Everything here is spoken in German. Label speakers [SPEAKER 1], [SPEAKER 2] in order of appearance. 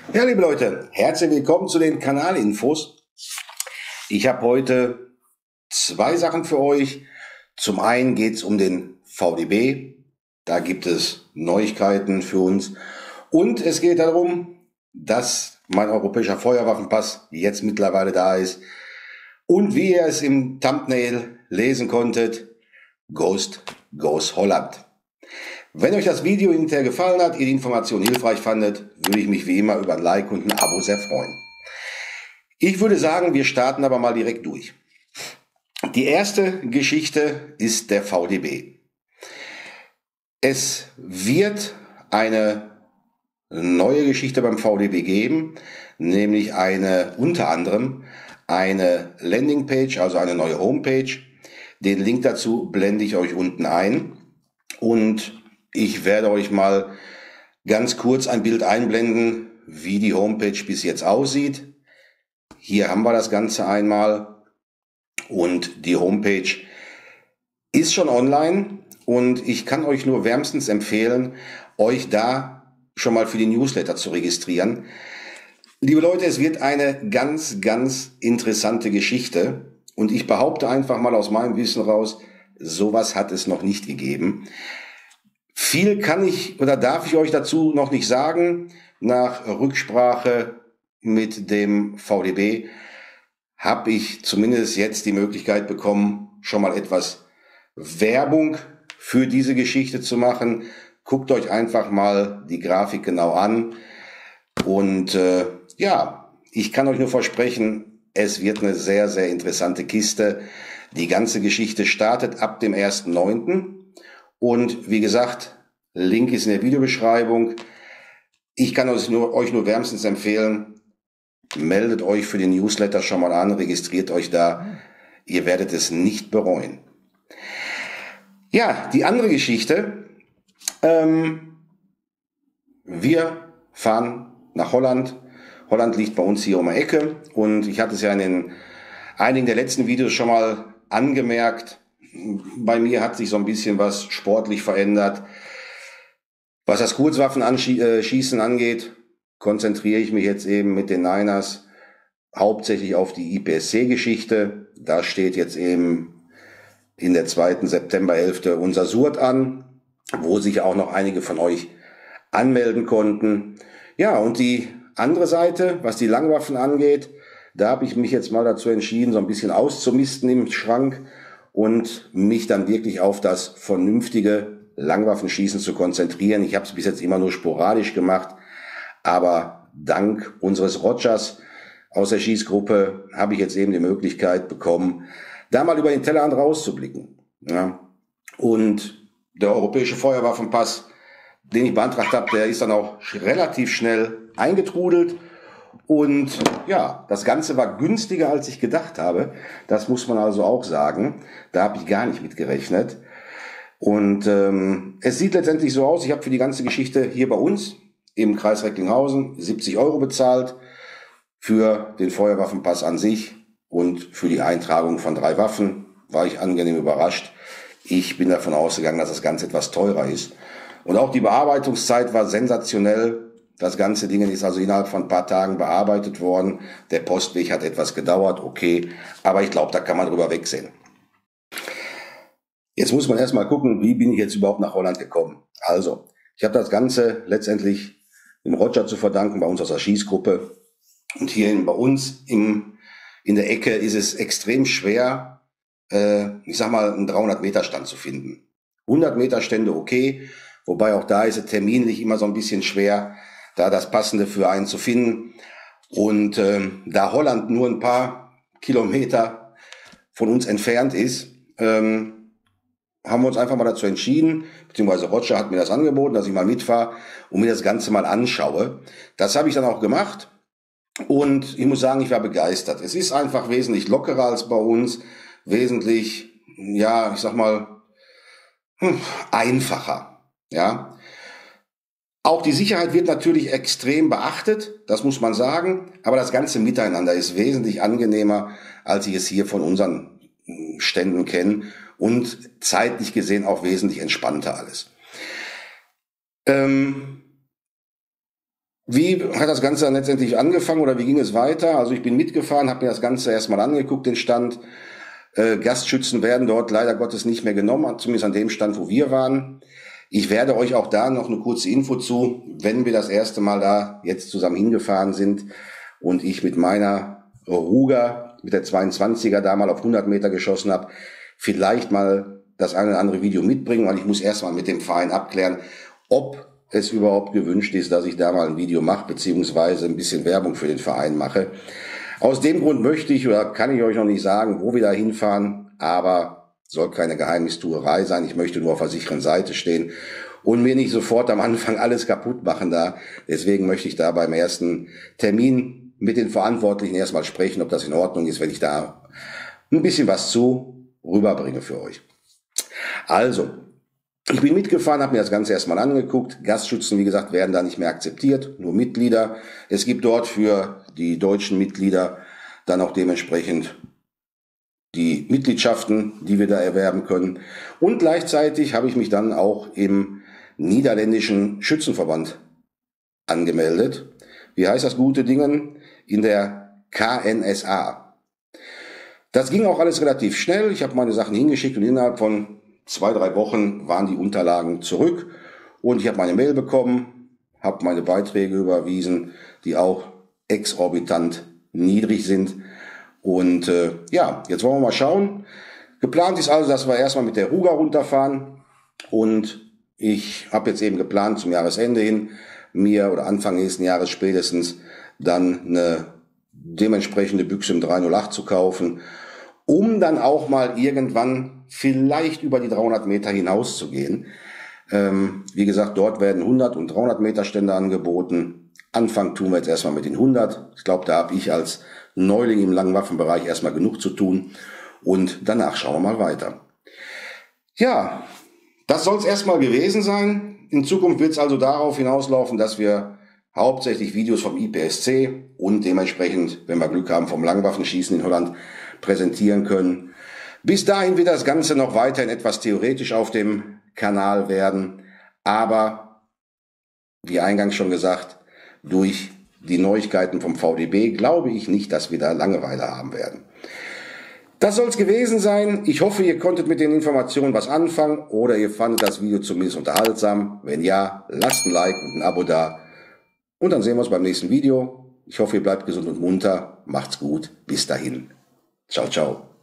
[SPEAKER 1] Ja, liebe Leute, herzlich willkommen zu den Kanalinfos. Ich habe heute zwei Sachen für euch. Zum einen geht es um den VDB. Da gibt es Neuigkeiten für uns. Und es geht darum, dass mein europäischer Feuerwaffenpass jetzt mittlerweile da ist. Und wie ihr es im Thumbnail lesen konntet, Ghost goes Holland. Wenn euch das Video hinterher gefallen hat, ihr die Information hilfreich fandet, würde ich mich wie immer über ein Like und ein Abo sehr freuen. Ich würde sagen, wir starten aber mal direkt durch. Die erste Geschichte ist der VDB. Es wird eine neue Geschichte beim VDB geben, nämlich unter anderem eine Landingpage, also eine neue Homepage. Den Link dazu blende ich euch unten ein und ich werde euch mal ganz kurz ein Bild einblenden, wie die Homepage bis jetzt aussieht. Hier haben wir das Ganze einmal und die Homepage ist schon online und ich kann euch nur wärmstens empfehlen, euch da schon mal für die Newsletter zu registrieren. Liebe Leute, es wird eine ganz, ganz interessante Geschichte und ich behaupte einfach mal aus meinem Wissen raus, sowas hat es noch nicht gegeben. Viel kann ich oder darf ich euch dazu noch nicht sagen. Nach Rücksprache mit dem VDB habe ich zumindest jetzt die Möglichkeit bekommen, schon mal etwas Werbung für diese Geschichte zu machen. Guckt euch einfach mal die Grafik genau an. Und ja, ich kann euch nur versprechen, es wird eine sehr, sehr interessante Kiste. Die ganze Geschichte startet ab dem 1.9. Und wie gesagt, Link ist in der Videobeschreibung. Ich kann euch nur wärmstens empfehlen, meldet euch für den Newsletter schon mal an, registriert euch da. Ihr werdet es nicht bereuen. Ja, die andere Geschichte. Wir fahren nach Holland. Holland liegt bei uns hier um die Ecke. Und ich hatte es ja in den einigen der letzten Videos schon mal angemerkt. Bei mir hat sich so ein bisschen was sportlich verändert. Was das Kurzwaffenschießen angeht, konzentriere ich mich jetzt eben mit den Niners hauptsächlich auf die IPSC-Geschichte. Da steht jetzt eben in der 2. Septemberhälfte unser Surt an, wo sich auch noch einige von euch anmelden konnten. Ja, und die andere Seite, was die Langwaffen angeht, da habe ich mich jetzt mal dazu entschieden, so ein bisschen auszumisten im Schrank und mich dann wirklich auf das vernünftige Langwaffenschießen zu konzentrieren. Ich habe es bis jetzt immer nur sporadisch gemacht, aber dank unseres Rogers aus der Schießgruppe habe ich jetzt eben die Möglichkeit bekommen, da mal über den Tellerrand rauszublicken. Ja. Und der europäische Feuerwaffenpass, den ich beantragt habe, der ist dann auch relativ schnell eingetrudelt. Und ja, das Ganze war günstiger, als ich gedacht habe. Das muss man also auch sagen. Da habe ich gar nicht mit gerechnet. Und es sieht letztendlich so aus, ich habe für die ganze Geschichte hier bei uns im Kreis Recklinghausen 70 € bezahlt für den Feuerwaffenpass an sich und für die Eintragung von 3 Waffen. War ich angenehm überrascht. Ich bin davon ausgegangen, dass das Ganze etwas teurer ist. Und auch die Bearbeitungszeit war sensationell. Das ganze Ding ist also innerhalb von ein paar Tagen bearbeitet worden. Der Postweg hat etwas gedauert, okay. Aber ich glaube, da kann man drüber wegsehen. Jetzt muss man erstmal gucken, wie bin ich jetzt überhaupt nach Holland gekommen. Also, ich habe das Ganze letztendlich dem Roger zu verdanken, bei uns aus der Schießgruppe. Und hier bei uns in der Ecke ist es extrem schwer, ich sag mal, einen 300-Meter-Stand zu finden. 100-Meter-Stände okay, wobei auch da ist es terminlich immer so ein bisschen schwer, da das Passende für einen zu finden. Und da Holland nur ein paar Kilometer von uns entfernt ist, haben wir uns einfach mal dazu entschieden, beziehungsweise Roger hat mir das angeboten, dass ich mal mitfahre und mir das Ganze mal anschaue. Das habe ich dann auch gemacht und ich muss sagen, ich war begeistert. Es ist einfach wesentlich lockerer als bei uns, wesentlich, ja, ich sag mal, einfacher, ja. Auch die Sicherheit wird natürlich extrem beachtet, das muss man sagen, aber das ganze Miteinander ist wesentlich angenehmer, als ich es hier von unseren Ständen kenne und zeitlich gesehen auch wesentlich entspannter alles. Wie hat das Ganze dann letztendlich angefangen oder wie ging es weiter? Also ich bin mitgefahren, habe mir das Ganze erstmal angeguckt, den Stand. Gastschützen werden dort leider Gottes nicht mehr genommen, zumindest an dem Stand, wo wir waren. Ich werde euch auch da noch eine kurze Info zu, wenn wir das erste Mal da jetzt zusammen hingefahren sind und ich mit meiner Ruger, mit der 22er da mal auf 100 Meter geschossen habe, vielleicht mal das eine oder andere Video mitbringen, weil ich muss erstmal mit dem Verein abklären, ob es überhaupt gewünscht ist, dass ich da mal ein Video mache, beziehungsweise ein bisschen Werbung für den Verein mache. Aus dem Grund möchte ich oder kann ich euch noch nicht sagen, wo wir da hinfahren, aber soll keine Geheimnistuerei sein. Ich möchte nur auf der sicheren Seite stehen und mir nicht sofort am Anfang alles kaputt machen da. Deswegen möchte ich da beim ersten Termin mit den Verantwortlichen erstmal sprechen, ob das in Ordnung ist, wenn ich da ein bisschen was zu rüberbringe für euch. Also, ich bin mitgefahren, habe mir das Ganze erstmal angeguckt. Gastschützen, wie gesagt, werden da nicht mehr akzeptiert, nur Mitglieder. Es gibt dort für die deutschen Mitglieder dann auch dementsprechend die Mitgliedschaften, die wir da erwerben können. Und gleichzeitig habe ich mich dann auch im niederländischen Schützenverband angemeldet. Wie heißt das gute Dingen? In der KNSA. Das ging auch alles relativ schnell. Ich habe meine Sachen hingeschickt und innerhalb von 2-3 Wochen waren die Unterlagen zurück und ich habe meine Mail bekommen, habe meine Beiträge überwiesen, die auch exorbitant niedrig sind. Und ja, jetzt wollen wir mal schauen. Geplant ist also, dass wir erstmal mit der Ruger runterfahren und ich habe jetzt eben geplant, zum Jahresende hin mir oder Anfang nächsten Jahres spätestens dann eine dementsprechende Büchse im 308 zu kaufen, um dann auch mal irgendwann vielleicht über die 300 Meter hinaus zu gehen. Wie gesagt, dort werden 100 und 300 Meter Stände angeboten. Anfangen tun wir jetzt erstmal mit den 100. Ich glaube, da habe ich als Neuling im Langwaffenbereich erstmal genug zu tun. Und danach schauen wir mal weiter. Ja, das soll es erstmal gewesen sein. In Zukunft wird es also darauf hinauslaufen, dass wir hauptsächlich Videos vom IPSC und dementsprechend, wenn wir Glück haben, vom Langwaffenschießen in Holland präsentieren können. Bis dahin wird das Ganze noch weiterhin etwas theoretisch auf dem Kanal werden, aber wie eingangs schon gesagt, durch die Neuigkeiten vom VDB glaube ich nicht, dass wir da Langeweile haben werden. Das soll es gewesen sein. Ich hoffe, ihr konntet mit den Informationen was anfangen oder ihr fandet das Video zumindest unterhaltsam. Wenn ja, lasst ein Like und ein Abo da. Und dann sehen wir uns beim nächsten Video. Ich hoffe, ihr bleibt gesund und munter. Macht's gut. Bis dahin. Ciao, ciao.